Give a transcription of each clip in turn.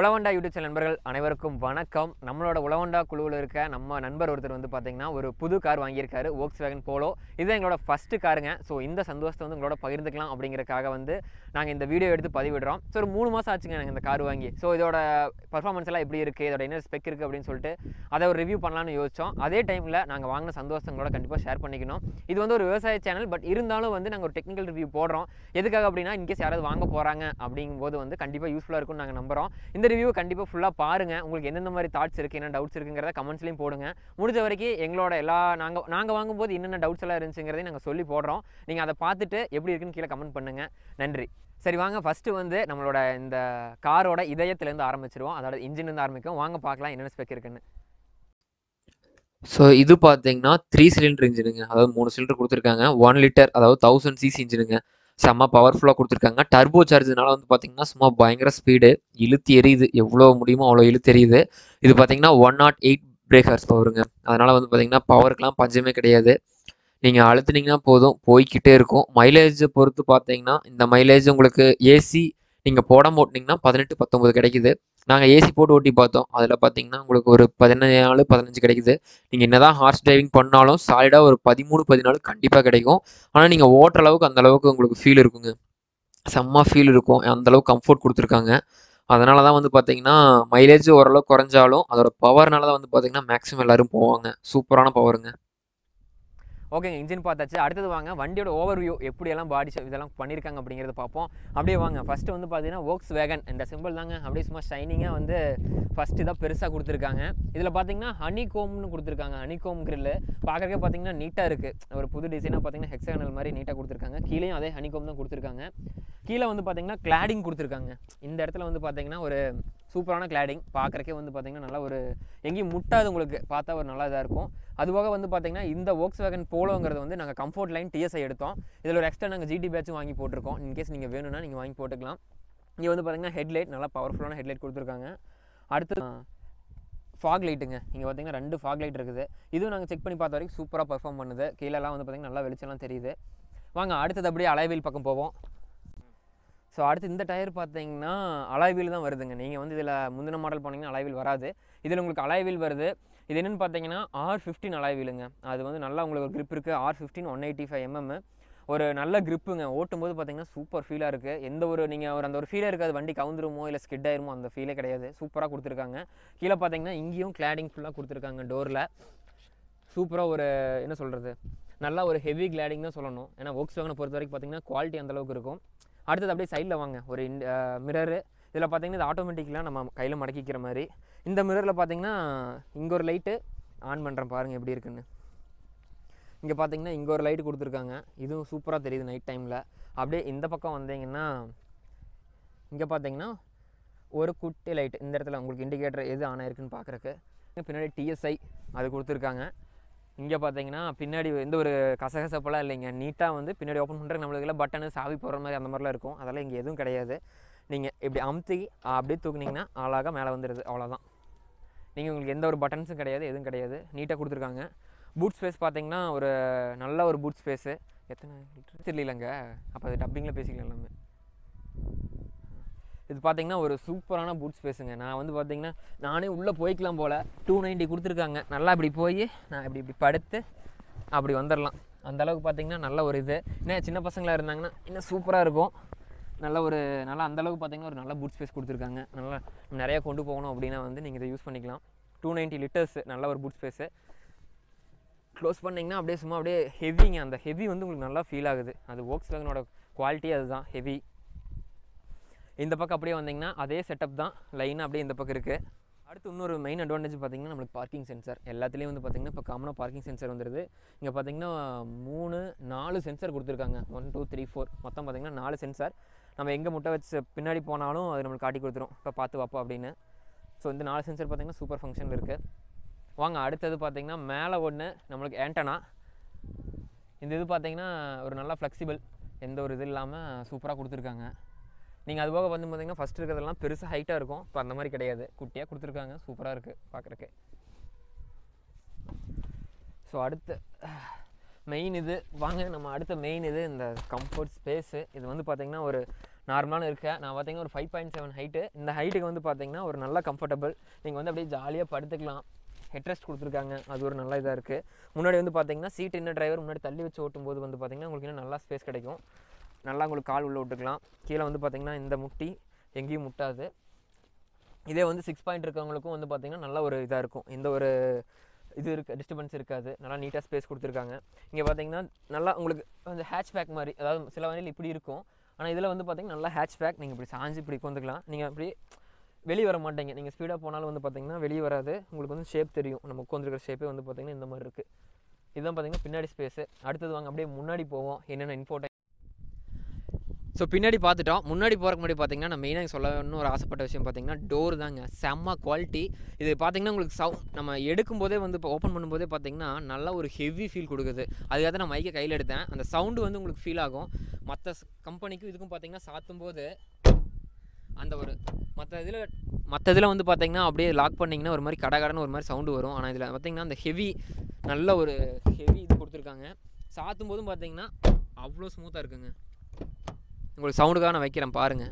உலவண்டா YouTube channel நண்பர்கள் அனைவருக்கும் வணக்கம். நம்மளோட உலவண்டா குழுவில் இருக்க நம்ம நண்பர் ஒருத்தர் வந்து பார்த்தீங்கன்னா ஒரு புது கார் வாங்கியிருக்காரு, Volkswagen Polo. இதுதான் எங்களோட ஃபஸ்ட்டு காருங்க. ஸோ இந்த சந்தோஷத்தை வந்து உங்களோட பகிர்ந்துக்கலாம் அப்படிங்கிறதுக்காக வந்து நாங்கள் இந்த வீடியோ எடுத்து பதிவிடுறோம். ஸோ ஒரு 3 மாதம் ஆச்சுங்க நாங்கள் இந்த கார் வாங்கி. ஸோ இதோட பர்ஃபார்மன்ஸ் எல்லாம் எப்படி இருக்குது, இதோட என்ன ஸ்பெக் இருக்குது அப்படின்னு சொல்லிட்டு அதை ஒரு ரிவ்யூ பண்ணலான்னு யோசித்தோம். அதே டைமில் நாங்கள் வாங்கின சந்தோஷங்களோட கண்டிப்பாக ஷேர் பண்ணிக்கணும். இது வந்து ஒரு விவசாய சேனல், பட் இருந்தாலும் வந்து நாங்கள் ஒரு டெக்னிக்கல் ரிவ்யூ போடுறோம். எதுக்காக அப்படின்னா இன்கேஸ் யாராவது வாங்க போகிறாங்க அப்படிங்கும்போது வந்து கண்டிப்பாக யூஸ்ஃபுல்லாக இருக்கும்னு நாங்கள் நம்புகிறோம். இந்த ரிவ்யூ கண்டிப்பாக ஃபுல்லாக பாருங்கள். உங்களுக்கு எந்தெந்த மாதிரி தாட்ஸ் இருக்குது, என்ன டவுட்ஸ் இருக்குங்கிறத கமெண்ட்ஸ்லையும் போடுங்க. முடிஞ்ச வரைக்கும் எங்களோட எல்லா நாங்கள் வாங்கும்போது என்னென்ன டவுட்ஸ் எல்லாம் இருந்துச்சுங்கிறதையும் நாங்கள் சொல்லி போடுறோம். நீங்கள் அதை பார்த்துட்டு எப்படி இருக்குன்னு கீழே கமெண்ட் பண்ணுங்கள். நன்றி. சரி வாங்க, ஃபஸ்ட்டு வந்து நம்மளோட இந்த காரோட இதயத்துலேருந்து ஆரம்பிச்சிருவோம். அதோட இன்ஜின்லேருந்து ஆரம்பிக்கும். வாங்க பார்க்கலாம் என்னென்ன ஸ்பெக் இருக்குன்னு. ஸோ இது பார்த்தீங்கன்னா 3 சிலிண்டர் இன்ஜினுங்க. அதாவது 3 சிலிண்டர் கொடுத்துருக்காங்க. 1 லிட்டர் அதாவது 1000 சிசி இன்ஜினுங்க. செம்ம பவர்ஃபுல்லாக கொடுத்துருக்காங்க. டர்போ சார்ஜ்னால வந்து பார்த்தீங்கன்னா சும்மா பயங்கர ஸ்பீடு, இழுத்து எரியுது. எவ்வளோ முடியுமோ அவ்வளோ இழுத்து எரியுது. இது பார்த்தீங்கன்னா 108 பிரேக் ஹார்ஸ் பவருங்க. அதனால் வந்து பார்த்தீங்கன்னா பவருக்கெலாம் பஞ்சமே கிடையாது. நீங்கள் அழுத்துனீங்கன்னா போதும், போய்க்கிட்டே இருக்கும். மைலேஜை பொறுத்து பார்த்தீங்கன்னா இந்த மைலேஜ் உங்களுக்கு ஏசி நீங்கள் போடாமல் ஓட்டினீங்கன்னா 18, 19 கிடைக்குது. நாங்கள் ஏசி போட்டு ஓட்டி பார்த்தோம். அதில் பார்த்தீங்கன்னா உங்களுக்கு ஒரு 14, 15 கிடைக்குது. நீங்கள் என்ன தான் ஹார்ஸ் டிரைவிங் பண்ணாலும் சாலிடாக ஒரு 13, 14 கண்டிப்பாக கிடைக்கும். ஆனால் நீங்கள் ஓட்டுற அளவுக்கு அந்தளவுக்கு உங்களுக்கு ஃபீல் இருக்குங்க. செம்ம ஃபீல் இருக்கும். அந்தளவுக்கு கம்ஃபர்ட் கொடுத்துருக்காங்க. அதனால தான் வந்து பார்த்தீங்கன்னா மைலேஜ் ஓரளவுக்கு குறைஞ்சாலும் அதோட பவர்னால தான் வந்து பார்த்தீங்கன்னா மேக்ஸிமம் எல்லோரும் போவாங்க. சூப்பரான பவருங்க. ஓகேங்க, இன்ஜின் பார்த்தாச்சு. அடுத்தது வாங்க வண்டியோட ஓவர்வியூ எப்படியெல்லாம் பாடி இதெல்லாம் பண்ணியிருக்காங்க அப்படிங்கிறத பார்ப்போம். அப்படியே வாங்க. ஃபஸ்ட்டு வந்து பார்த்தீங்கன்னா Volkswagen இந்த சிம்பிள் தாங்க. அப்படியே சும்மா ஷைனிங்காக வந்து ஃபஸ்ட்டு இதாக பெருசாக கொடுத்துருக்காங்க. இதில் பார்த்தீங்கன்னா ஹனிகோம்னு கொடுத்துருக்காங்க. ஹனிகோம் கிரில்லு பார்க்குறக்கே பார்த்தீங்கன்னா நீட்டாக இருக்குது. ஒரு புது டிசைனாக பார்த்தீங்கன்னா ஹெக்ஸாகனல் மாதிரி நீட்டாக கொடுத்துருக்காங்க. கீழேயும் அதே ஹனிகோம் தான் கொடுத்துருக்காங்க. கீழே வந்து பார்த்தீங்கன்னா கிளாடிங் கொடுத்துருக்காங்க. இந்த இடத்துல வந்து பார்த்தீங்கன்னா ஒரு சூப்பரான கிளாடிங் பார்க்குறக்கே வந்து பார்த்தீங்கன்னா நல்லா ஒரு எங்கேயும் முட்டாது, உங்களுக்கு பார்த்தா ஒரு நல்லா இதாக இருக்கும். அதுபோக வந்து பார்த்தீங்கன்னா இந்த Volkswagen Poloங்கிறது வந்து நாங்கள் கம்ஃபர்ட் லைன் TSI எடுத்தோம். இதில் ஒரு எக்ஸ்ட்ரா நாங்கள் GT பேட்சும் வாங்கி போட்டிருக்கோம். இன்கேஸ் நீங்கள் வேணும்னா நீங்கள் வாங்கி போட்டுக்கலாம். இங்கே வந்து பார்த்தீங்கன்னா ஹெட்லைட் நல்லா பவர்ஃபுல்லான ஹெட்லைட் கொடுத்துருக்காங்க. அடுத்து ஃபாக் லைட்டுங்க. இங்கே பார்த்தீங்கன்னா 2 ஃபாக் லைட் இருக்குது. இதுவும் நாங்கள் செக் பண்ணி பார்த்த வரைக்கும் சூப்பராக பர்ஃபார்ம் பண்ணுது. கீழெல்லாம் வந்து பார்த்தீங்கன்னா நல்லா வெளிச்சம்லாம் தெரியுது. வாங்க அடுத்தது அப்படியே அலாய்வீல் பக்கம் போவோம். ஸோ அடுத்து இந்த டயர் பார்த்தீங்கன்னா அலாய்வீல் தான் வருதுங்க. நீங்கள் வந்து இதில் முந்தின மாடல் போனீங்கன்னா அலாய்வீல் வராது. இதில் உங்களுக்கு அலாய்வீல் வருது. இது என்னென்னு பார்த்தீங்கன்னா R15 அலாய்வீலுங்க. அது வந்து நல்லா உங்களுக்கு ஒரு grip இருக்குது. R15 185 mm ஒரு நல்ல கிரிப்புங்க. ஓட்டும்போது பார்த்தீங்கன்னா சூப்பர் ஃபீலாக இருக்குது. எந்த ஒரு நீங்கள் அந்த ஒரு ஃபீலே இருக்காது. வண்டி கவுந்துருமோ இல்லை ஸ்கிட் ஆயிருமோ அந்த ஃபீலே கிடையாது. சூப்பராக கொடுத்துருக்காங்க. கீழே பார்த்தீங்கன்னா இங்கேயும் கிளாடிங் ஃபுல்லாக கொடுத்துருக்காங்க. டோரில் சூப்பராக ஒரு என்ன சொல்கிறது, நல்லா ஒரு ஹெவி கிளாடிங் தான் சொல்லணும். ஏன்னா Volkswagen பொறுத்த வரைக்கும் பார்த்தீங்கன்னா குவாலிட்டி அந்தளவுக்கு இருக்கும். அடுத்தது அப்படியே சைடில் வாங்க. ஒரு மிரரு. இதில் பார்த்தீங்கன்னா இது ஆட்டோமேட்டிக்கெலாம் நம்ம கையில் மடக்கிக்கிற மாதிரி. இந்த மிரரில் பார்த்தீங்கன்னா இங்கே ஒரு லைட்டு ஆன் பண்ணுறேன் பாருங்கள் எப்படி இருக்குன்னு. இங்கே பார்த்தீங்கன்னா இங்கே ஒரு லைட்டு கொடுத்துருக்காங்க. இதுவும் சூப்பராக தெரியுது நைட் டைமில். அப்படியே இந்த பக்கம் வந்தீங்கன்னா இங்கே பார்த்தீங்கன்னா ஒரு குட்டி லைட்டு இந்த இடத்துல உங்களுக்கு இண்டிகேட்டர் எது ஆன் ஆயிருக்குன்னு பார்க்குறக்கு. பின்னாடி TSI அது கொடுத்துருக்காங்க. இங்கே பார்த்தீங்கன்னா பின்னாடி எந்த ஒரு கசகசப்பெல்லாம் இல்லைங்க. நீட்டாக வந்து பின்னாடி ஓப்பன் பண்ணுறதுக்கு நம்மளுக்கு எல்லாம் பட்டனு சாவி போடுற மாதிரி அந்த மாதிரிலாம் இருக்கும். அதெல்லாம் இங்கே எதுவும் கிடையாது. நீங்கள் இப்படி அமுத்தி அப்படியே தூக்குனிங்கன்னா அழகாக மேலே வந்துடுது. அவ்வளோதான். நீங்கள் உங்களுக்கு எந்த ஒரு பட்டன்ஸும் கிடையாது, எதுவும் கிடையாது. நீட்டாக கொடுத்துருக்காங்க. பூட் ஸ்பேஸ் பார்த்தீங்கன்னா ஒரு நல்ல ஒரு பூட் ஸ்பேஸு. எத்தனை லிட்டர் தெரியலங்க, அப்போ அது டப்பிங்கில் பேசிக்கலாம் எல்லாமே. இது பார்த்தீங்கன்னா ஒரு சூப்பரான பூட் ஸ்பேஸுங்க. நான் வந்து பார்த்தீங்கன்னா நானே உள்ளே போய்க்கலாம் போல். 290 கொடுத்துருக்காங்க. நல்லா இப்படி போய் நான் இப்படி படுத்து அப்படி வந்துடலாம். அந்தளவுக்கு பார்த்தீங்கன்னா நல்ல ஒரு இது. இன்னும் சின்ன பசங்களாக இருந்தாங்கன்னா இன்னும் சூப்பராக இருக்கும். நல்லா அந்தளவுக்கு பார்த்தீங்கன்னா ஒரு நல்ல பூட் ஸ்பேஸ் கொடுத்துருக்காங்க. நல்லா நிறையா கொண்டு போகணும் அப்படின்னா வந்து நீங்கள் இதை யூஸ் பண்ணிக்கலாம். 290 லிட்டர்ஸ் நல்ல ஒரு பூட் ஸ்பேஸு. க்ளோஸ் பண்ணிங்கன்னா அப்படியே சும்மா அப்படியே ஹெவிங்க. அந்த ஹெவி வந்து உங்களுக்கு நல்லா ஃபீல் ஆகுது. அது Volkswagenோட குவாலிட்டி அதுதான், ஹெவி. இந்த பக்கம் அப்படியே வந்தீங்கன்னா அதே செட்டப் தான், லைனாக அப்படியே இந்த பக்கம் இருக்குது. அடுத்து இன்னொரு மெயின் அட்வான்டேஜ் பார்த்தீங்கன்னா நம்மளுக்கு பார்க்கிங் சென்சார். எல்லாத்துலேயும் வந்து பார்த்திங்கன்னா இப்போ காமனாக பார்க்கிங் சென்சார் வந்துடுது. இங்கே பார்த்தீங்கன்னா 4 சென்சார் கொடுத்துருக்காங்க. 1 2 3 4 மொத்தம் பார்த்தீங்கன்னா 4 சென்சார். நம்ம எங்கே முட்டை வச்சு பின்னாடி போனாலும் அது நம்மளுக்கு காட்டி கொடுத்துரும், இப்போ பார்த்து வாப்பா அப்படின்னு. ஸோ இந்த 4 சென்சார் பார்த்திங்கன்னா சூப்பர் ஃபங்க்ஷனில் இருக்குது. வாங்க அடுத்தது பார்த்திங்கன்னா மேலே ஒன்று நம்மளுக்கு ஆண்டனா. இந்த இது பார்த்திங்கன்னா ஒரு நல்லா ஃப்ளெக்சிபிள், எந்த ஒரு இது இல்லாமல் சூப்பராக கொடுத்துருக்காங்க. நீங்கள் அதுபோக வந்து பார்த்தீங்கன்னா ஃபஸ்ட் இருக்கிறதெல்லாம் பெருசாக ஹைட்டாக இருக்கும். இப்போ அந்த மாதிரி கிடையாது, குட்டியாக கொடுத்துருக்காங்க. சூப்பராக இருக்குது பார்க்குறக்கு. ஸோ அடுத்து மெயின் இது வாங்க, நம்ம அடுத்த மெயின் இது இந்த கம்ஃபர்ட் ஸ்பேஸு. இது வந்து பார்த்திங்கன்னா ஒரு நார்மலான இருக்க நான் பார்த்தீங்கன்னா ஒரு 5.7 ஹைட்டு. இந்த ஹைட்டுக்கு வந்து பார்த்தீங்கன்னா ஒரு நல்ல கம்ஃபர்டபுள். நீங்கள் வந்து அப்படியே ஜாலியாக படுத்துக்கலாம். ஹெட்ரெஸ்ட் கொடுத்துருக்காங்க, அது ஒரு நல்ல இதாக இருக்குது. முன்னாடி வந்து பார்த்தீங்கன்னா சீட் இன்னும் டிரைவர் முன்னாடி தள்ளி வச்சு ஓட்டும்போது வந்து பார்த்தீங்கன்னா உங்களுக்கு இன்னும் நல்லா ஸ்பேஸ் கிடைக்கும். நல்லா உங்களுக்கு கால் உள்ளே விட்டுக்கலாம். கீழே வந்து பார்த்தீங்கன்னா இந்த முட்டி எங்கேயும் முட்டாது. இதே வந்து 6 பாயிண்ட் இருக்கவங்களுக்கும் வந்து பார்த்தீங்கன்னா நல்ல ஒரு இதாக இருக்கும். எந்த ஒரு இது டிஸ்டர்பன்ஸ் இருக்காது. நல்லா நீட்டாக ஸ்பேஸ் கொடுத்துருக்காங்க. இங்கே பார்த்தீங்கன்னா நல்லா உங்களுக்கு அந்த ஹேட்ச் பேக் மாதிரி, அதாவது சில வண்டியில் இப்படி இருக்கும், ஆனால் இதில் வந்து பார்த்தீங்கன்னா நல்லா ஹேட்ச் பேக். நீங்கள் இப்படி சாஞ்சு இப்படி உட்காந்துக்கலாம். நீங்கள் அப்படி வெளியே வர மாட்டீங்க. நீங்கள் ஸ்பீடாக போனாலும் வந்து பார்த்தீங்கன்னா வெளியே வராது. உங்களுக்கு வந்து ஷேப் தெரியும். நம்ம உட்காந்துருக்கிற ஷேப்பே வந்து பார்த்தீங்கன்னா இந்த மாதிரி இருக்குது. இதுதான் பார்த்தீங்கன்னா பின்னாடி ஸ்பேஸு. அடுத்தது வாங்க அப்படியே முன்னாடி போவோம். என்னென்ன இன்ஃபோடெயின்மென்ட். ஸோ பின்னாடி பார்த்துட்டோம். முன்னாடி போகிறக்கு முன்னாடி பார்த்தீங்கன்னா நான் மெயினாக சொல்லணும்னு ஒரு ஆசைப்பட்ட விஷயம் பார்த்தீங்கன்னா டோர் தாங்க. செம்ம குவாலிட்டி. இது பார்த்தீங்கன்னா உங்களுக்கு நம்ம எடுக்கும்போதே வந்து இப்போ ஓப்பன் பண்ணும்போதே பார்த்தீங்கன்னா நல்லா ஒரு ஹெவி ஃபீல் கொடுக்குது. அதுக்காக தான் நான் மைக்கை கையில் எடுத்தேன். அந்த சவுண்டு வந்து உங்களுக்கு ஃபீல் ஆகும். மற்ற கம்பெனிக்கும் இதுக்கும் பார்த்தீங்கன்னா சாத்தும்போது அந்த ஒரு மற்ற இதில் வந்து பார்த்தீங்கன்னா அப்படியே லாக் பண்ணிங்கன்னா ஒரு மாதிரி கடகடன்னு ஒரு மாதிரி சவுண்டு வரும். ஆனால் இதில் பார்த்தீங்கன்னா அந்த ஹெவி நல்ல ஒரு ஹெவி இது கொடுத்துருக்காங்க. சாத்தும் போதும் பார்த்தீங்கன்னா அவ்வளோ ஸ்மூத்தாக இருக்குங்க. உங்களுக்கு சவுண்டுக்காக நான் வைக்கிறேன் பாருங்கள்.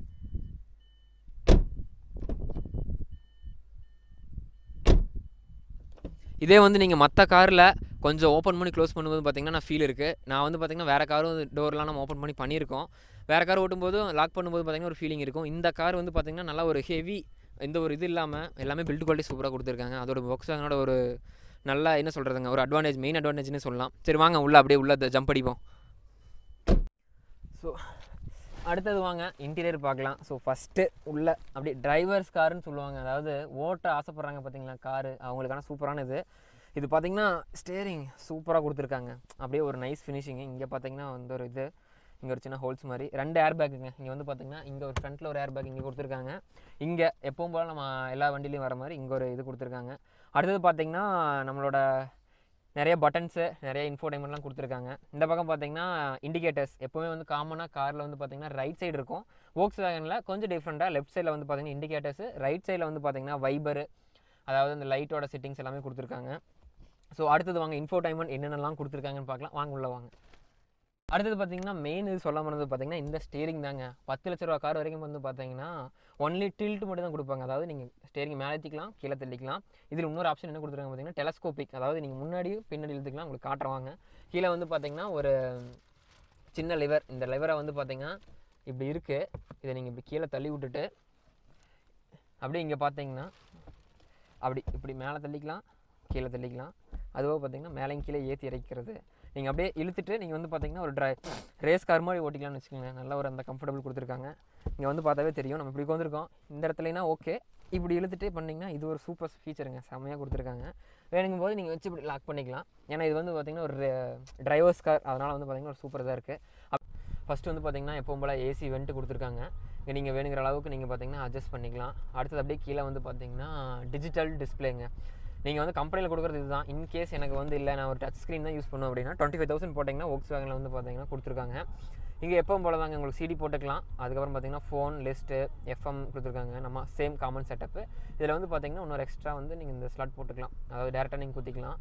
இதே வந்து நீங்கள் மற்ற காரில் கொஞ்சம் ஓப்பன் பண்ணி க்ளோஸ் பண்ணும்போது பார்த்தீங்கன்னா நான் ஃபீல் இருக்குது. நான் வந்து பார்த்தீங்கன்னா வேறு காரும் டோர்லாம் நம்ம ஓப்பன் பண்ணி பண்ணியிருக்கோம். வேறு கார் ஓட்டும்போது லாக் பண்ணும்போது பார்த்தீங்கன்னா ஒரு ஃபீலிங் இருக்கும். இந்த கார் வந்து பார்த்தீங்கன்னா நல்லா ஒரு ஹெவி, எந்த ஒரு இது இல்லாமல் எல்லாமே பில்ட் குவாலிட்டி சூப்பராக கொடுத்துருக்காங்க. அதோட Volkswagenோட ஒரு நல்லா என்ன சொல்கிறதுங்க, ஒரு அட்வான்டேஜ், மெயின் அட்வான்டேஜ்னு சொல்லலாம். சரி வாங்க அப்படியே உள்ள ஜம்ப் அடிப்போம். ஸோ அடுத்தது வாங்க இன்டீரியர் பார்க்கலாம். ஸோ ஃபஸ்ட்டு உள்ள அப்படியே டிரைவர்ஸ் காருன்னு சொல்லுவாங்க. அதாவது ஓட்ட ஆசைப்பட்றாங்க பார்த்தீங்களா காரு, அவங்களுக்கான சூப்பரான இது பார்த்தீங்கன்னா ஸ்டேரிங் சூப்பராக கொடுத்துருக்காங்க. அப்படியே ஒரு நைஸ் ஃபினிஷிங்கு. இங்கே பார்த்தீங்கன்னா வந்து ஒரு இங்கே ஒரு சின்ன ஹோல்ஸ் மாதிரி 2 ஏர் பேக்குங்க. இங்கே வந்து பார்த்தீங்கன்னா இங்கே ஒரு ஃப்ரண்ட்டில் ஒரு ஏர் பேக் இங்கே கொடுத்துருக்காங்க. இங்கே எப்பவும் போல் நம்ம எல்லா வண்டிலையும் வர மாதிரி இங்கே ஒரு இது கொடுத்துருக்காங்க. அடுத்தது பார்த்தீங்கன்னா நம்மளோட நிறைய பட்டன்ஸு, நிறைய இன்ஃபோடைன்மெண்ட்லாம் கொடுத்துருக்காங்க. இந்த பக்கம் பார்த்தீங்கன்னா இண்டிகேட்டர்ஸ் எப்போவுமே வந்து காமனாக காரில் வந்து பார்த்தீங்கன்னா ரைட் சைடு இருக்கும். Volkswagenல கொஞ்சம் டிஃப்ரெண்ட்டாக லெஃப்ட் சைடில் வந்து பார்த்தீங்கன்னா இண்டிகேட்டர்ஸு, ரைட் சைடில் வந்து பார்த்தீங்கன்னா வைபரு, அதாவது அந்த லைட்டோட செட்டிங்ஸ் எல்லாமே கொடுத்துருக்காங்க. ஸோ அடுத்தது வாங்க இன்ஃபோடைன்மெண்ட் என்னென்னலாம் கொடுத்துருக்காங்கன்னு பார்க்கலாம். வாங்க உள்ள வாங்க. அடுத்தது பார்த்தீங்கன்னா மெயின் இது சொல்ல முடியாது பார்த்தீங்கன்னா இந்த ஸ்டேரிங் தாங்க. 10 லட்ச ரூபா கார் வரைக்கும் வந்து பார்த்தீங்கன்னா ஒன்லி டில்ட் மட்டும் தான் கொடுப்பாங்க. அதாவது நீங்கள் ஸ்டேரிங் மேலே ஏற்றிக்கலாம், கீழே தள்ளிக்கலாம். இதில் இன்னொரு ஆப்ஷன் என்ன கொடுத்துருக்காங்க பார்த்தீங்கன்னா டெலஸ்கோபிக், அதாவது நீங்கள் முன்னாடியும் பின்னாடி இழுத்துக்கலாம். உங்களுக்கு காட்டுறவாங்க. கீழே வந்து பார்த்தீங்கன்னா ஒரு சின்ன லிவர், இந்த லிவரை வந்து பார்த்தீங்கன்னா இப்படி இருக்குது. இதை நீங்கள் இப்படி கீழே தள்ளி விட்டுட்டு அப்படியே இங்கே பார்த்தீங்கன்னா இப்படி மேலே தள்ளிக்கலாம், கீழே தள்ளிக்கலாம். அதுவாக பார்த்தீங்கன்னா மேலேயும் கீழே ஏற்றி இறக்கிறது. நீங்கள் அப்படியே இழுத்துட்டு நீங்கள் வந்து பார்த்தீங்கன்னா ஒரு ரேஸ் கார் மாதிரி ஓட்டிக்கலாம்னு வச்சுக்கோங்க. நல்ல ஒரு அந்த கம்ஃபர்டபுள் கொடுத்துருக்காங்க. இங்கே வந்து பார்த்தாவே தெரியும். நம்ம இப்படி உட்காந்துருக்கோம், இந்த இடத்துலனா ஓகே, இப்படி இழுத்துட்டு பண்ணிங்கன்னா இது ஒரு சூப்பர் ஃபீச்சருங்க. செம்மையாக கொடுத்துருக்காங்க. வேணுங்கும் போது நீங்கள் வச்சு இப்படி லாக் பண்ணிக்கலாம். ஏன்னா இது வந்து பார்த்தீங்கன்னா ஒரு டிரைவர்ஸ் கார், அதனால் வந்து பார்த்தீங்கன்னா ஒரு சூப்பர் இதாக இருக்குது. ஃபஸ்ட்டு வந்து பார்த்தீங்கன்னா எப்பவும் போல் ஏசி வென்ட்டு கொடுத்துருக்காங்க. இங்கே நீங்கள் வேணுங்கிற அளவுக்கு நீங்கள் பார்த்தீங்கன்னா அட்ஜஸ்ட் பண்ணிக்கலாம். அடுத்தது அப்படியே கீழே வந்து பார்த்தீங்கன்னா டிஜிட்டல் டிஸ்பிளேங்க. நீங்கள் வந்து கம்பெனியில் கொடுக்குறது இதுதான். இன்கேஸ் எனக்கு வந்து இல்லை நான் ஒரு டச் ஸ்க்ரீன் தான் யூஸ் பண்ணுவேன் அப்படின்னா 25,000 போட்டிங்கன்னா Volkswagenல வந்து பார்த்தீங்கன்னா கொடுத்துருக்காங்க. இங்கே எப்பவும் போல தாங்க உங்களுக்கு சிடி போட்டுக்கலாம். அதுக்கப்புறம் பார்த்தீங்கன்னா ஃபோன் லிஸ்ட்டு, எஃப்எம் கொடுத்துருக்காங்க. நம்ம சேம் காமன் செட்டப்பு. இதில் வந்து பார்த்தீங்கன்னா இன்னொரு எக்ஸ்ட்ரா வந்து நீங்கள் இந்த ஸ்லாட் போட்டுக்கலாம். அதாவது டேரெக்டாக நீங்கள் குத்திக்கலாம்.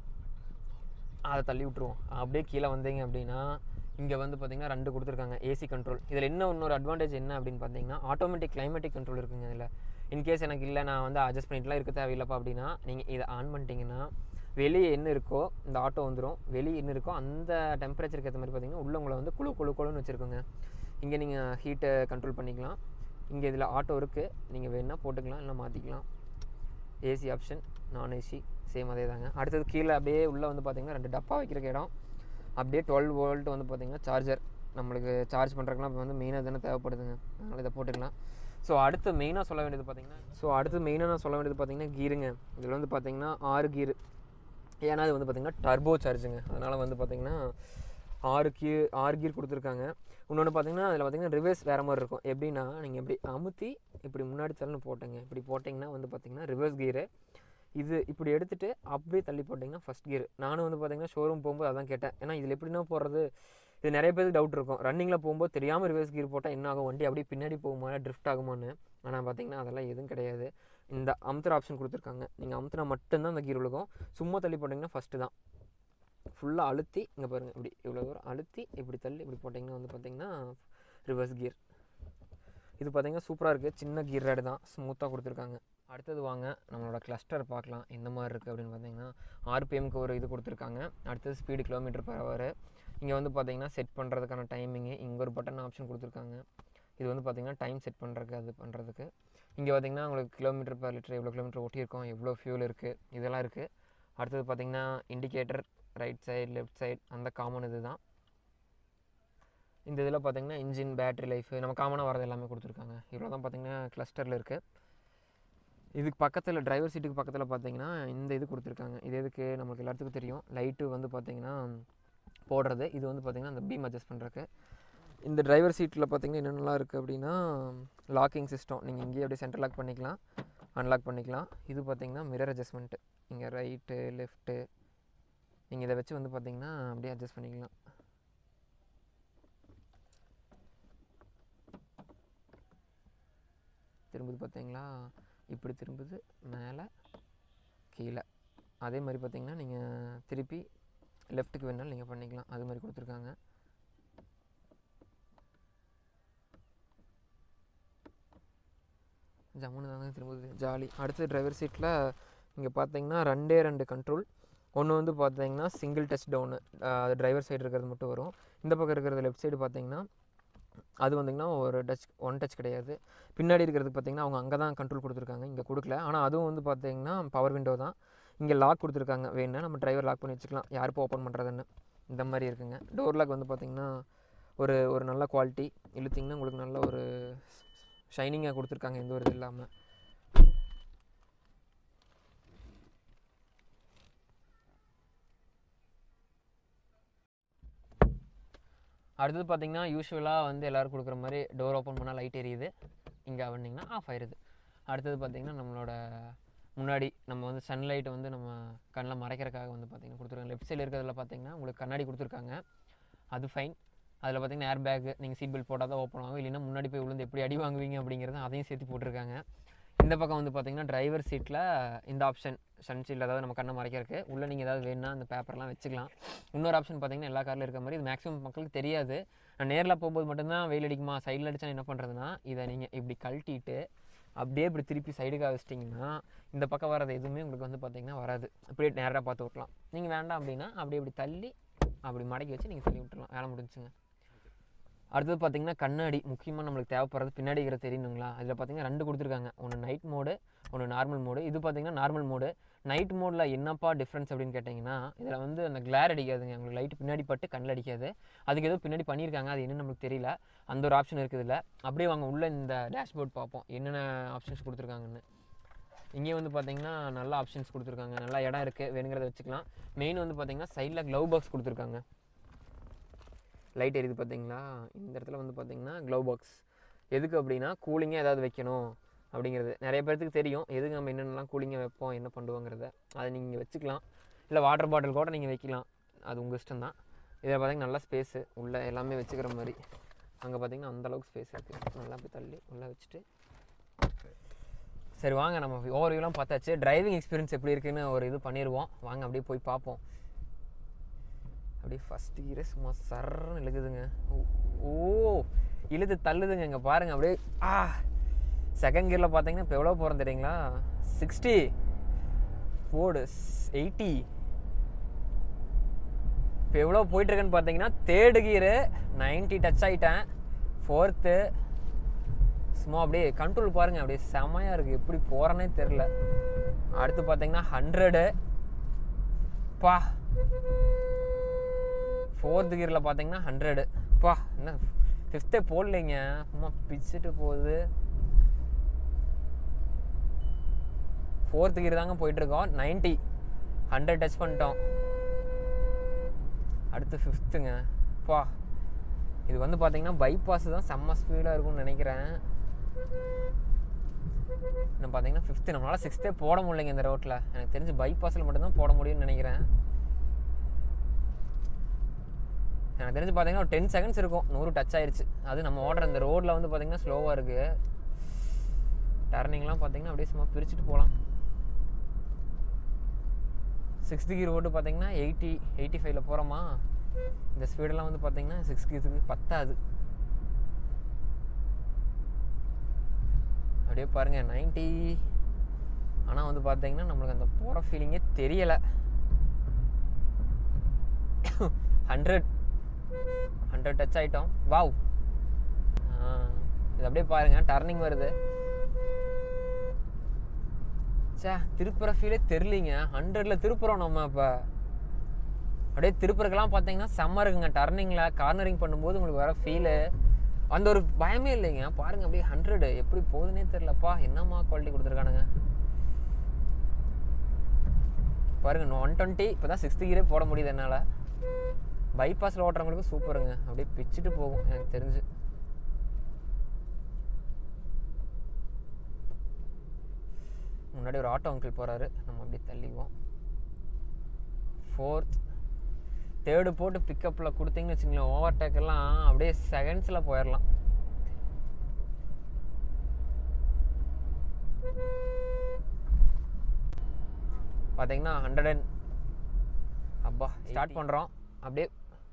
அதை தள்ளி விட்ருவோம். அப்படியே கீழே வந்தீங்க அப்படின்னா இங்கே வந்து பார்த்தீங்கன்னா 2 கொடுத்துருக்காங்க ஏசி கண்ட்ரோல். இதில் இன்னொரு அட்வான்டேஜ் என்ன அப்படின்னு பார்த்தீங்கன்னா ஆட்டோமேட்டிக் கிளைமேட்டிக் கண்ட்ரோல் இருக்குங்க. இதில் இன்கேஸ் எனக்கு இல்லை நான் வந்து அட்ஜஸ்ட் பண்ணிட்டுலாம் இருக்க தேவையில்லைப்பா அப்படின்னா நீங்கள் இதை ஆன் பண்ணிட்டீங்கன்னா வெளியே என்ன இருக்கோ இந்த ஆட்டோ வந்துடும். வெளியே என்ன இருக்கோ அந்த டெம்பரேச்சருக்கு ஏற்ற மாதிரி பார்த்தீங்கன்னா உள்ள உங்களை வந்து குழுன்னு வச்சுருக்கோங்க. இங்கே நீங்கள் ஹீட்டை கண்ட்ரோல் பண்ணிக்கலாம். இங்கே இதில் ஆட்டோ இருக்குது, நீங்கள் வேணுன்னா போட்டுக்கலாம், இல்லை மாற்றிக்கலாம். ஏசி ஆப்ஷன், நான் ஏசி சேம் அதே தாங்க. அடுத்தது கீழே அப்படியே உள்ளே வந்து பார்த்தீங்கன்னா 2 டப்பா வைக்கிறக்கு இடம். அப்படியே 12 வோல்ட் வந்து பார்த்திங்கன்னா சார்ஜர், நம்மளுக்கு சார்ஜ் பண்ணுறதுக்குலாம் இப்போ வந்து மெயினாக தானே தேவைப்படுதுங்க. அதனால் இதை போட்டுக்கலாம். ஸோ அடுத்து மெயினாக சொல்ல வேண்டியது பார்த்திங்கன்னா கீருங்க. இதில் வந்து பார்த்திங்கன்னா 6 கீரு. ஏன்னா இது வந்து பார்த்திங்கன்னா டர்போ சார்ஜுங்க. அதனால் வந்து பார்த்திங்கன்னா 6 கீர் கொடுத்துருக்காங்க. இன்னொன்று பார்த்திங்கன்னா அதில் பார்த்திங்கன்னா ரிவர்ஸ் வேறு மாதிரி இருக்கும். எப்படின்னா நீங்கள் இப்படி அமுத்தி இப்படி முன்னாடி தள்ளு போட்டேங்க, இப்படி போட்டிங்கன்னா வந்து பார்த்திங்கன்னா ரிவர்ஸ் கீரு. இது இப்படி எடுத்துகிட்டு அப்படியே தள்ளி போட்டிங்கன்னா ஃபஸ்ட் கியர். நானும் வந்து பார்த்திங்கன்னா ஷோரூம் போகும்போது அதான் கேட்டேன். ஏன்னா இதில் எப்படின்னா போடுறது, இது நிறைய பேருக்கு டவுட் இருக்கும். ரன்னிங்கில் போகும்போது தெரியாமல் ரிவர்ஸ் கியர் போட்டால் என்ன ஆகும், வண்டி அப்படியே பின்னாடி போகுமா, ட்ரிஃப்ட் ஆகுமான்னு. ஆனால் பார்த்திங்கன்னா அதெல்லாம் எதுவும் கிடையாது. இந்த அமுத்துற ஆப்ஷன் கொடுத்துருக்காங்க. நீங்கள் அமுத்துனா மட்டும்தான் அந்த கீர் விழுகும். சும்மா தள்ளி போட்டிங்கன்னா ஃபஸ்ட்டு தான். ஃபுல்லாக அழுத்தி இங்கே பாருங்கள், இப்படி இவ்வளோ தூரம் அழுத்தி இப்படி தள்ளி இப்படி போட்டிங்கன்னா வந்து பார்த்திங்கன்னா ரிவர்ஸ் கியர். இது பார்த்தீங்கன்னா சூப்பராக இருக்குது. சின்ன கீர் ரேடு தான், ஸ்மூத்தாக கொடுத்துருக்காங்க. அடுத்தது வாங்க நம்மளோட கிளஸ்டர் பார்க்கலாம் எந்த மாதிரி இருக்குது அப்படின்னு பார்த்தீங்கன்னா ஆர்பிஎம்க்கு ஒரு இது கொடுத்துருக்காங்க. அடுத்தது ஸ்பீடு km/h. இங்கே வந்து பார்த்தீங்கன்னா செட் பண்ணுறதுக்கான டைமிங்கு, இங்கே ஒரு பட்டன் ஆப்ஷன் கொடுத்துருக்காங்க. இது வந்து பார்த்தீங்கன்னா டைம் செட் பண்ணுறதுக்கு, அது பண்ணுறதுக்கு. இங்கே பார்த்தீங்கன்னா உங்களுக்கு km/L எவ்வளோ கிலோமீட்டர் ஓட்டியிருக்கோம், எவ்வளோ ஃபியூல் இருக்குது, இதெல்லாம் இருக்குது. அடுத்தது பார்த்தீங்கன்னா indicator right side left side அந்த காமன் இது தான். இந்த இதில் பார்த்தீங்கன்னா இன்ஜின், பேட்டரி லைஃபு, நம்ம காமனாக வரது எல்லாமே கொடுத்துருக்காங்க. இவ்வளோ தான் பார்த்தீங்கன்னா கிளஸ்டரில் இருக்குது. இதுக்கு பக்கத்தில் டிரைவர் சீட்டுக்கு பக்கத்தில் பார்த்தீங்கன்னா இந்த இது கொடுத்துருக்காங்க. இது எதுக்கு நம்மளுக்கு எல்லாத்துக்கும் தெரியும், லைட்டு வந்து பார்த்தீங்கன்னா போடுறது. இது வந்து பார்த்தீங்கன்னா அந்த பீம் அட்ஜஸ்ட் பண்ணுறதுக்கு. இந்த டிரைவர் சீட்டில் பார்த்தீங்கன்னா என்னென்னலாம் இருக்குது அப்படின்னா லாக்கிங் சிஸ்டம், நீங்கள் இங்கேயே அப்படியே சென்டர் லாக் பண்ணிக்கலாம், அன்லாக் பண்ணிக்கலாம். இது பார்த்தீங்கன்னா மிரர் அட்ஜஸ்ட்மெண்ட்டு, இங்கே ரைட்டு லெஃப்ட்டு நீங்கள் இதை வச்சு வந்து பார்த்தீங்கன்னா அப்படியே அட்ஜஸ்ட் பண்ணிக்கலாம். திரும்புது பார்த்தீங்களா, இப்படி திரும்புது மேலே கீழே. அதே மாதிரி பார்த்தீங்கன்னா நீங்கள் திருப்பி லெஃப்ட்டுக்கு வேணாலும் நீங்கள் பண்ணிக்கலாம், அது மாதிரி கொடுத்துருக்காங்க. ஜம்முன்னு தாங்க திரும்புது, ஜாலி. அடுத்து டிரைவர் சீட்டில் இங்கே பார்த்தீங்கன்னா ரெண்டு கண்ட்ரோல். ஒன்று வந்து பார்த்தீங்கன்னா சிங்கிள் டச் டவுனு, அது டிரைவர் சைடு இருக்கிறது மட்டும் வரும். இந்த பக்கம் இருக்கிறது லெஃப்ட் சைடு பார்த்தீங்கன்னா அது வந்திங்கன்னா ஒன் டச் கிடையாது. பின்னாடி இருக்கிறது பார்த்தீங்கன்னா அவங்க அங்கே தான் கண்ட்ரோல் கொடுத்துருக்காங்க, இங்கே கொடுக்கல. ஆனால் அதுவும் வந்து பார்த்தீங்கன்னா பவர் விண்டோ தான். இங்கே லாக் கொடுத்துருக்காங்க, வேணுன்னா நம்ம டிரைவர் லாக் பண்ணி வச்சுக்கலாம், யார் இப்போ ஓப்பன் பண்ணுறதுன்னு. இந்த மாதிரி இருக்குங்க. டோர் லாக் வந்து பார்த்திங்கன்னா ஒரு நல்ல குவாலிட்டி, இழுத்திங்கன்னா உங்களுக்கு நல்ல ஒரு ஷைனிங்காக கொடுத்துருக்காங்க, எந்த ஒரு இது இல்லாமல். அடுத்தது பார்த்திங்கன்னா யூஸ்வலாக வந்து எல்லோரும் கொடுக்குற மாதிரி டோர் ஓப்பன் பண்ணால் லைட் எரியுது, இங்கே வண்டிங்கன்னா ஆஃப் ஆயிடுது. அடுத்தது பார்த்திங்கன்னா நம்மளோட முன்னாடி நம்ம வந்து சன்லைட்டை வந்து நம்ம கண்ணில் மறைக்கிறதுக்காக வந்து பார்த்திங்கன்னா கொடுத்துருக்காங்க. லெஃப்ட் சைடில் இருக்கிறதுல பார்த்திங்கன்னா உங்களுக்கு கண்ணாடி கொடுத்துருக்காங்க, அது ஃபைன். அதில் பார்த்திங்கன்னா ஏர் பேக்கு, நீங்கள் சீட் பெல்ட் போட்டால் தான் ஓப்பன் ஆகும், இல்லைன்னா முன்னாடி போய் விழுந்து எப்படி அடி வாங்குவீங்க அப்படிங்கிறது அதையும் சேர்த்து போட்டிருக்காங்க. இந்த பக்கம் வந்து பார்த்திங்கன்னா டிரைவர் சீட்டில் இந்த ஆப்ஷன் சன்ஷீல்டு, அதாவது நம்ம கண்ணை மறைக்கிறதுக்கு. உள்ளே நீங்கள் ஏதாவது வேணுன்னா அந்த பேப்பர்லாம் வச்சுக்கலாம். இன்னொரு ஆப்ஷன் பார்த்திங்கன்னா எல்லா காரில் இருக்கிற மாதிரி, இது மேக்ஸிமம் மக்களுக்கு தெரியாது. நான் நேரில் போகும்போது மட்டும்தான் வெயில் அடிக்குமா, சைடில் அடித்தா என்ன பண்ணுறதுன்னா இதை நீங்கள் இப்படி கழட்டிட்டு அப்படியே இப்படி திருப்பி சைடுக்காக வச்சிட்டிங்கன்னா இந்த பக்கம் வர்றது எதுவுமே உங்களுக்கு வந்து பார்த்திங்கன்னா வராது, அப்படியே நேராக பார்த்து விட்லாம். நீங்கள் வேண்டாம் அப்படின்னா அப்படியே இப்படி தள்ளி அப்படி மடக்கி வச்சு நீங்கள் தள்ளி விட்டுலாம், வேலை முடிஞ்சுங்க. அடுத்தது பார்த்திங்கன்னா கண்ணாடி, முக்கியமாக நம்மளுக்கு தேவைப்படுறது பின்னாடி இருக்கிற தெரியணுங்களா. அதில் பார்த்திங்கன்னா 2 கொடுத்துருக்காங்க, ஒன்று நைட் மோடு, ஒன்று நார்மல் மோடு. இது பார்த்திங்கன்னா நார்மல் மோடு. நைட் மோடில் என்னப்பா டிஃப்ரென்ஸ் அப்படின்னு கேட்டிங்கன்னா இதில் வந்து அந்த கிளார் அடிக்காதுங்க, உங்களுக்கு லைட்டு பின்னாடி பட்டு கண்ணில் அடிக்காது. அதுக்கு ஏதோ பின்னாடி பண்ணியிருக்காங்க, அது என்னென்னு நம்மளுக்கு தெரியல. அந்த ஒரு ஆப்ஷன் இருக்குது இதில். அப்படியே வாங்க உள்ளே இந்த டேஷ்போர்ட் பார்ப்போம் என்னென்ன ஆப்ஷன்ஸ் கொடுத்துருக்காங்கன்னு. இங்கே வந்து பார்த்திங்கன்னா நல்ல ஆப்ஷன்ஸ் கொடுத்துருக்காங்க, நல்லா இடம் இருக்குது, வேணுங்கிறத வச்சுக்கலாம். மெயின் வந்து பார்த்திங்கன்னா சைடில் க்ளவ் பாக்ஸ் கொடுத்துருக்காங்க. லைட் எரியுது பார்த்தீங்களா, இந்த இடத்துல வந்து பார்த்திங்கன்னா க்ளவ் பாக்ஸ் எதுக்கு அப்படின்னா கூலிங்காக ஏதாவது வைக்கணும் அப்படிங்கிறது. நிறைய பேர்த்துக்கு தெரியும் எதுக்கு நம்ம என்னென்னலாம் கூலிங்காக வைப்போம், என்ன பண்ணுவோங்கிறத. அதை நீங்கள் வச்சுக்கலாம், இல்லை வாட்டர் பாட்டில் கூட நீங்கள் வைக்கலாம், அது உங்கள் இஷ்டம் தான். இதில் பார்த்திங்கன்னா நல்லா ஸ்பேஸு, உள்ளே எல்லாமே வச்சுக்கிற மாதிரி. அங்கே பார்த்திங்கன்னா அந்தளவுக்கு ஸ்பேஸ் இருக்குது, நல்லா போய் தள்ளி உள்ளே வச்சுட்டு. சரி வாங்க, நம்ம ஓவர்வியூலாம் பார்த்தாச்சு. டிரைவிங் எக்ஸ்பீரியன்ஸ் எப்படி இருக்குதுன்னு ஒரு இது பண்ணிடுவோம் வாங்க, அப்படியே போய் பார்ப்போம். அப்படியே ஃபஸ்ட் கியரே சும்மா சர்ன்னு இழுக்குதுங்க, ஓ இழுத்து தள்ளுதுங்க. இங்கே பாருங்கள் அப்படியே. செகண்ட் கியரில் பார்த்தீங்கன்னா இப்போ எவ்வளோ போகிறோம் தெரியுங்களா, 60 போடு 80. இப்போ எவ்வளோ போயிட்டுருக்குன்னு பார்த்தீங்கன்னா தேர்டு கியரு 90 டச் ஆகிட்டேன். ஃபோர்த்து சும்மா அப்படியே கண்ட்ரோல் பாருங்கள், அப்படியே செம்மையாக இருக்குது, எப்படி போகிறேன்னே தெரில. அடுத்து பார்த்தீங்கன்னா 100 பா. ஃபோர்த்து கியரில் பார்த்தீங்கன்னா 100 பா. என்ன ஃபிஃப்த்தே போடலைங்க, சும்மா பிச்சுட்டு போகுது. ஃபோர்த்து கியர் தாங்க போயிட்டுருக்கோம், 90 100 டச் பண்ணிட்டோம். அடுத்து ஃபிஃப்த்துங்க பா. இது வந்து பார்த்தீங்கன்னா பைபாஸ் தான் செம்ம ஸ்பீடாக இருக்கும்னு நினைக்கிறேன். இன்னும் பார்த்தீங்கன்னா ஃபிஃப்த்து, நம்மளால் 6த்தே போட முடியலைங்க இந்த ரோட்டில். எனக்கு தெரிஞ்சு பைபாஸில் மட்டும்தான் போட முடியும்னு நினைக்கிறேன். எனக்கு தெரிஞ்சு பார்த்தீங்கன்னா ஒரு 10 செகண்ட்ஸ் இருக்கும் 100 டச் ஆயிடுச்சு. அது நம்ம ஓடுற இந்த ரோடில் வந்து பார்த்தீங்கன்னா ஸ்லோவாக இருக்குது. டர்னிங்லாம் பார்த்தீங்கன்னா அப்படியே சும்மா பிரிச்சுட்டு போகலாம். 6th கியர் ஓட்டு பார்த்தீங்கன்னா 85ல் போகிறோமா. இந்த ஸ்பீடெல்லாம் வந்து பார்த்தீங்கன்னா 6 கியருக்கு பத்தாது. அப்படியே பாருங்கள் 90. ஆனால் வந்து பார்த்தீங்கன்னா நம்மளுக்கு அந்த போகிற ஃபீலிங்கே தெரியலை. 100 டச் ஆகிட்டோம். வாவ். இது அப்படியே பாருங்கள் டர்னிங் வருது. சே, திருப்புற ஃபீலே தெரியலிங்க. 100ல் திருப்புறோம் நம்ம. இப்போ அப்படியே திருப்புறக்கெல்லாம் பார்த்தீங்கன்னா செம்ம இருக்குங்க. டர்னிங்கில் கார்னரிங் பண்ணும்போது உங்களுக்கு வர ஃபீலு அந்த ஒரு பயமே இல்லைங்க. பாருங்கள் அப்படியே 100 எப்படி போகுதுன்னே தெரிலப்பா. என்னம்மா குவாலிட்டி கொடுத்துருக்கானுங்க பாருங்கள். 120 இப்போ தான் 6th கியரே போட முடியுது என்னால். பைபாஸில் ஓட்டுறவங்களுக்கு சூப்பருங்க. அப்படியே பிச்சுட்டு போகும் எனக்கு தெரிஞ்சு. முன்னாடி ஒரு ஆட்டோ அங்கிள் போகிறாரு, நம்ம அப்படியே தள்ளிக்குவோம். 4th 3rd போட்டு பிக்கப்பில் கொடுத்தீங்கன்னு வச்சுங்களேன், ஓவர்டேக்கெல்லாம் அப்படியே செகண்ட்ஸில் போயிடலாம். பார்த்தீங்கன்னா 100 அப்பா ஸ்டார்ட் பண்ணுறோம். அப்படியே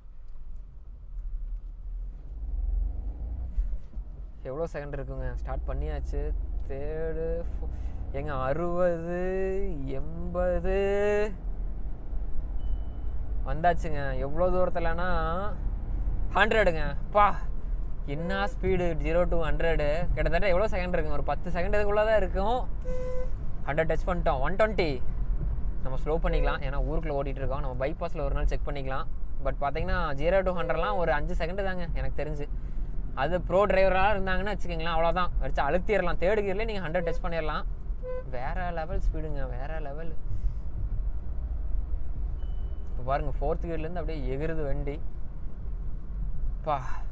எவ்வளோ செகண்ட் இருக்குங்க. ஸ்டார்ட் பண்ணியாச்சு. 3rd எங்க 60 80 வந்தாச்சுங்க. எவ்வளோ தூரத்தில்னா 100ங்க. பா என்ன ஸ்பீடு. 0 to 100 கிட்டத்தட்ட எவ்வளோ செகண்ட் இருக்குங்க, ஒரு 10 செகண்ட் இதுக்குள்ளே தான் இருக்கும். 100 டச் பண்ணிட்டோம். 120 நம்ம ஸ்லோ பண்ணிக்கலாம், ஏன்னா ஊருக்குள்ளே ஓட்டிகிட்டு இருக்கோம். நம்ம பைபாஸில் ஒரு நாள் செக் பண்ணிக்கலாம். பட் பார்த்தீங்கன்னா 0 to 100லாம் ஒரு 5 செகண்டு தாங்க எனக்கு தெரிஞ்சு. அது ப்ரோ டிரைவராக இருந்தாங்கன்னு வச்சுக்கிங்களேன், அவ்வளோதான். வச்சு அழுத்திடலாம். 3rd கியர்லேயே நீங்கள் 100 டச் பண்ணிடலாம். வேறு லெவல் ஸ்பீடுங்க, வேறு லெவல். இப்போ பாருங்கள் 4th கியர்லேருந்து அப்படியே எகிருது வண்டி. பா